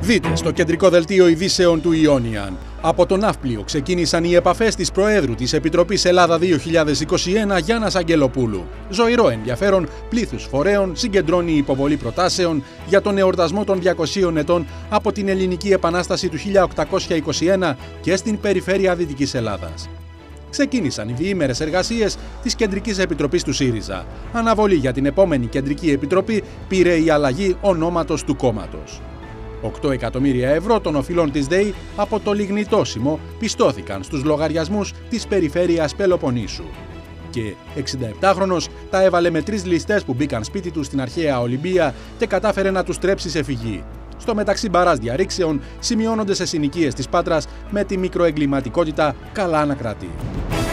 Δείτε στο κεντρικό δελτίο ειδήσεων του Ιόνιαν. Από το Ναύπλιο ξεκίνησαν οι επαφές της Προέδρου της Επιτροπής Ελλάδα 2021 Γιάννας Αγγελοπούλου. Ζωηρό ενδιαφέρον πλήθους φορέων συγκεντρώνει η υποβολή προτάσεων για τον εορτασμό των 200 ετών από την Ελληνική Επανάσταση του 1821 και στην περιφέρεια Δυτικής Ελλάδας. Ξεκίνησαν οι διήμερες εργασίες της Κεντρικής Επιτροπής του ΣΥΡΙΖΑ. Αναβολή για την επόμενη Κεντρική Επιτροπή πήρε η αλλαγή ονόματος του κόμματος. 8 εκατομμύρια ευρώ των οφειλών της ΔΕΗ από το λιγνητόσιμο πιστώθηκαν στους λογαριασμούς της περιφέρειας Πελοποννήσου. Και 67χρονος τα έβαλε με 3 ληστές που μπήκαν σπίτι του στην αρχαία Ολυμπία και κατάφερε να τους τρέψει σε φυγή. Στο μεταξύ μπαράς διαρρήξεων σημειώνονται σε συνοικίες της Πάτρας με τη μικροεγκληματικότητα καλά να κρατεί.